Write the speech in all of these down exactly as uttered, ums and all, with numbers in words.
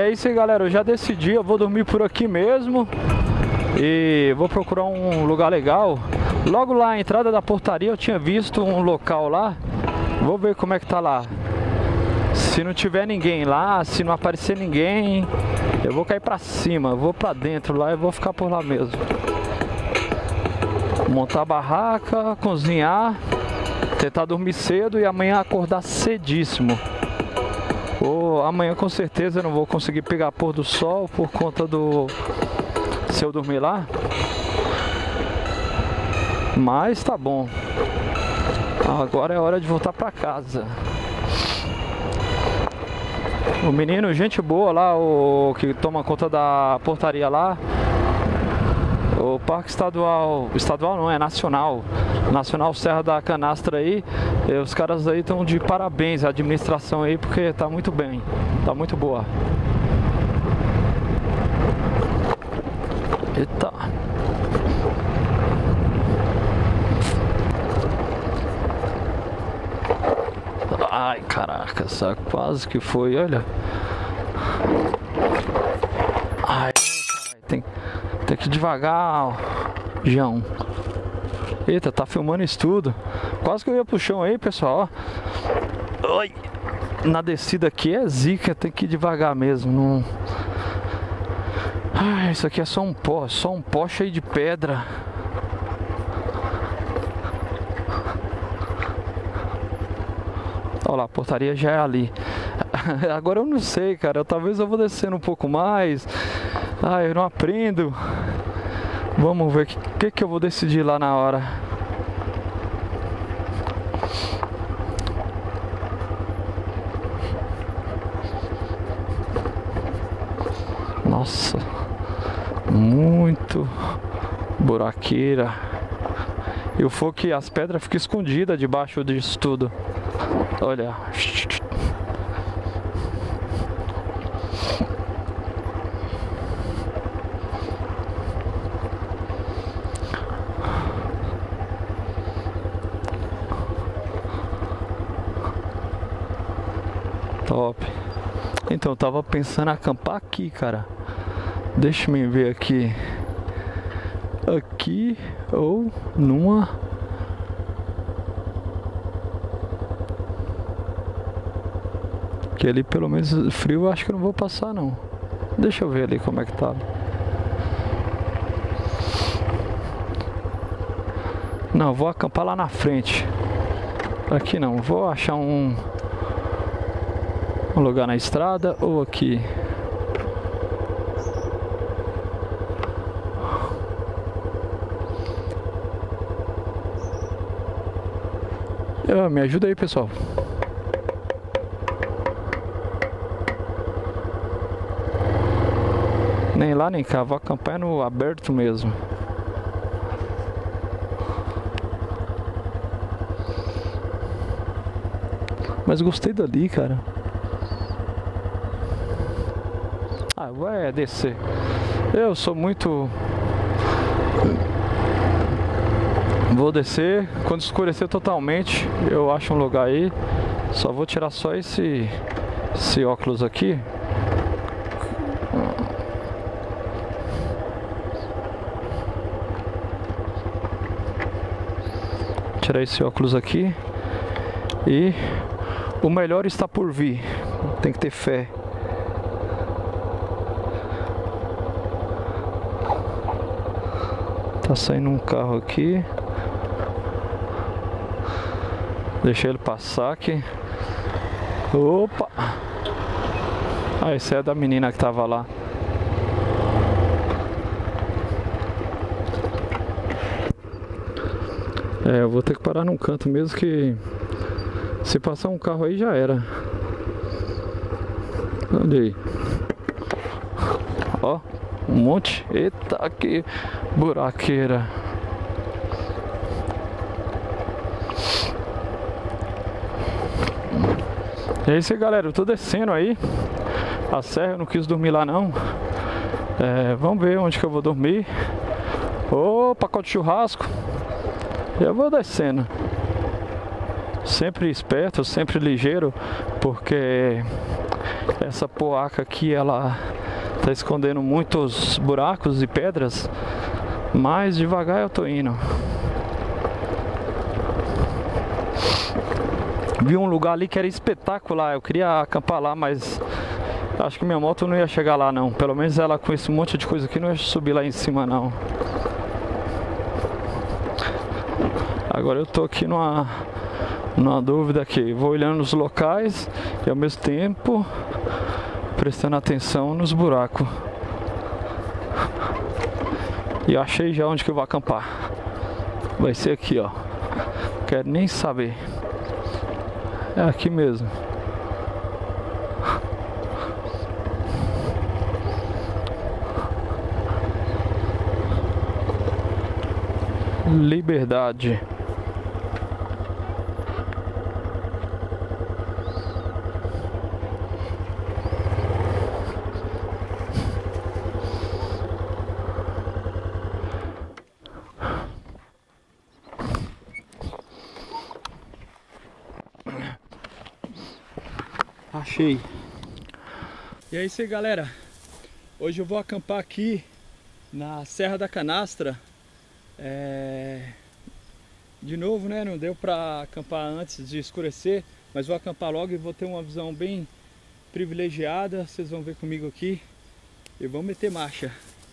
é isso aí, galera. Eu já decidi, eu vou dormir por aqui mesmo. E vou procurar um lugar legal. Logo lá à entrada da portaria eu tinha visto um local lá. Vou ver como é que tá lá. Se não tiver ninguém lá, se não aparecer ninguém, eu vou cair pra cima, eu vou pra dentro lá e vou ficar por lá mesmo. Montar a barraca, cozinhar, tentar dormir cedo e amanhã acordar cedíssimo. Ou amanhã com certeza eu não vou conseguir pegar pôr do sol por conta do... se eu dormir lá. Mas tá bom. Agora é hora de voltar pra casa. O menino, gente boa lá, o que toma conta da portaria lá. O Parque Estadual, estadual não, é nacional. Nacional Serra da Canastra aí. E os caras aí estão de parabéns, a administração aí, porque tá muito bem. Tá muito boa. Eita. Ai, caraca, essa quase que foi, olha. Ai, carai, tem, tem que ir devagar, João. Eita, tá filmando isso tudo. Quase que eu ia pro chão aí, pessoal, ó. Oi. Na descida aqui é zica, tem que ir devagar mesmo. Não... Ai, isso aqui é só um pó, só um pó cheio de pedra. Olha lá, a portaria já é ali. Agora eu não sei, cara. Talvez eu vou descendo um pouco mais. Ah, eu não aprendo. Vamos ver o que, que, que eu vou decidir lá na hora. Nossa. Muito buraqueira. E o fogo que as pedras ficam escondidas debaixo disso tudo. Olha. Top. Então, eu tava pensando em acampar aqui, cara. Deixa eu ver aqui. Aqui ou numa... Que ali pelo menos frio eu acho que eu não vou passar não. Deixa eu ver ali como é que tá. Não, vou acampar lá na frente. Aqui não, vou achar um, um lugar na estrada ou aqui. Ah, me ajuda aí, pessoal. Nem lá nem cá, vou acampar no aberto mesmo. Mas gostei dali, cara. Ah, vai descer. Eu sou muito... Vou descer. Quando escurecer totalmente, eu acho um lugar aí. Só vou tirar só esse, esse óculos aqui. Tirar esse óculos aqui. E o melhor está por vir. Tem que ter fé. Tá saindo um carro aqui. Deixa ele passar aqui. Opa! Ah, esse é da menina que tava lá. É, eu vou ter que parar num canto mesmo que... Se passar um carro aí já era. Olha aí. Ó, um monte. Eita, que buraqueira. É isso aí, galera. Eu tô descendo aí a serra, eu não quis dormir lá não. É, vamos ver onde que eu vou dormir. Ô, pacote de churrasco. Eu vou descendo. Sempre esperto, sempre ligeiro, porque Essa poaca aqui, ela tá escondendo muitos buracos e pedras, mas devagar eu tô indo. Vi um lugar ali que era espetacular, eu queria acampar lá, mas acho que minha moto não ia chegar lá não. Pelo menos ela com esse monte de coisa aqui não ia subir lá em cima não. Agora eu tô aqui numa, numa dúvida aqui. Vou olhando os locais e ao mesmo tempo prestando atenção nos buracos. E achei já onde que eu vou acampar. Vai ser aqui, ó. Quero nem saber. É aqui mesmo. Liberdade. Achei. E é isso aí, galera. Hoje eu vou acampar aqui na Serra da Canastra. É... De novo, né? Não deu pra acampar antes de escurecer, mas vou acampar logo e vou ter uma visão bem privilegiada. Vocês vão ver comigo aqui e vamos meter marcha.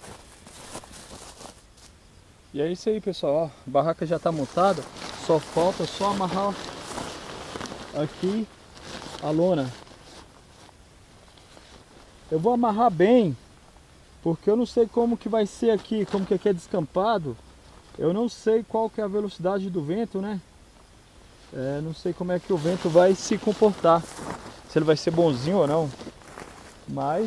E é isso aí, pessoal. Ó, a barraca já tá montada, só falta só amarrar aqui a lona. Eu vou amarrar bem, porque eu não sei como que vai ser aqui, como que aqui é descampado. Eu não sei qual que é a velocidade do vento, né? É, não sei como é que o vento vai se comportar. Se ele vai ser bonzinho ou não. Mas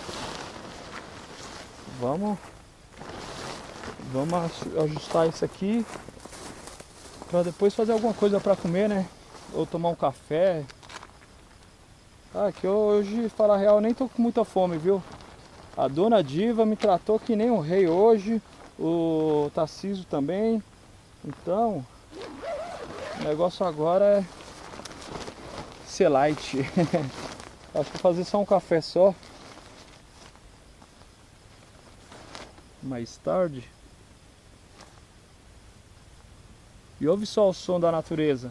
vamos Vamos ajustar isso aqui para depois fazer alguma coisa para comer, né? Ou tomar um café. Ah, que hoje, falar a real, nem tô com muita fome, viu? A dona Diva me tratou que nem um rei hoje. O Tarcísio também. Então, o negócio agora é ser light. Acho que vou fazer só um café só. Mais tarde. E ouve só o som da natureza.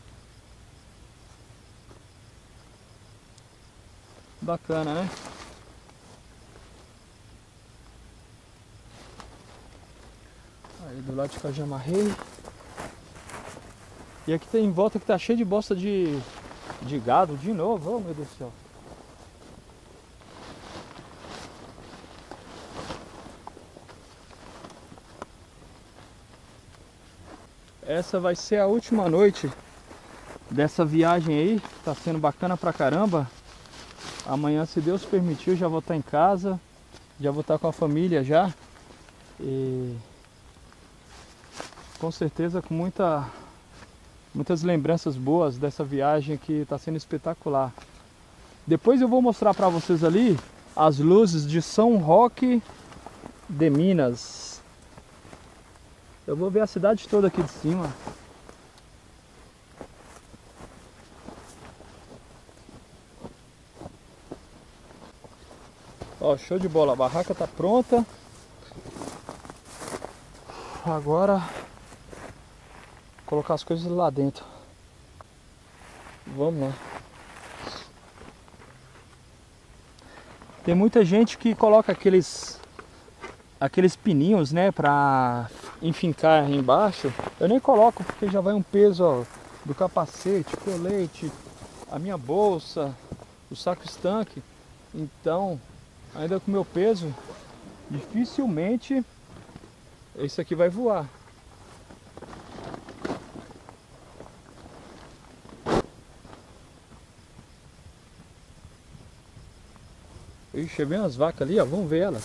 Bacana, né? Aí do lado de cá já amarrei. E aqui tem em volta que tá cheio de bosta de, de gado de novo. Oh, meu Deus do céu. Essa vai ser a última noite dessa viagem aí. Tá sendo bacana pra caramba. Amanhã, se Deus permitir, já vou estar em casa. Já vou estar com a família já. E com certeza com muita, muitas lembranças boas dessa viagem que está sendo espetacular. Depois eu vou mostrar para vocês ali as luzes de São Roque de Minas. Eu vou ver a cidade toda aqui de cima. Ó, show de bola, a barraca tá pronta. Agora colocar as coisas lá dentro. Vamos lá. Tem muita gente que coloca aqueles aqueles pininhos, né, pra enfincar embaixo. Eu nem coloco porque já vai um peso, ó, do capacete, colete, a minha bolsa, o saco estanque. Então, ainda com o meu peso, dificilmente isso aqui vai voar. Ixi, vem umas vacas ali, ó, vamos ver elas.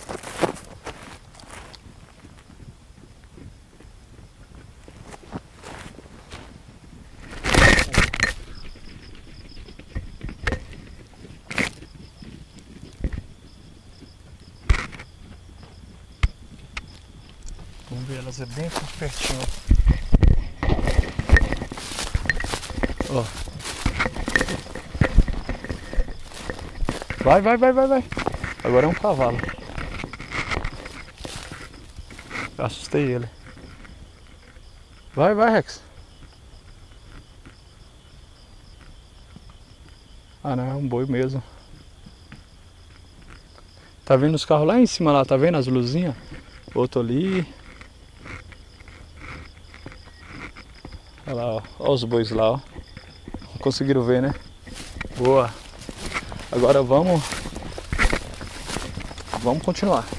Vamos ver elas, é bem pertinho. Ó. Vai, vai, vai, vai, vai. Agora é um cavalo. Eu assustei ele. Vai, vai, Rex. Ah, não, é um boi mesmo. Tá vendo os carros lá em cima lá, tá vendo as luzinhas? Outro ali. Olha lá, ó. Olha os bois lá, ó. Conseguiram ver, né? Boa. Agora vamos... Vamos continuar.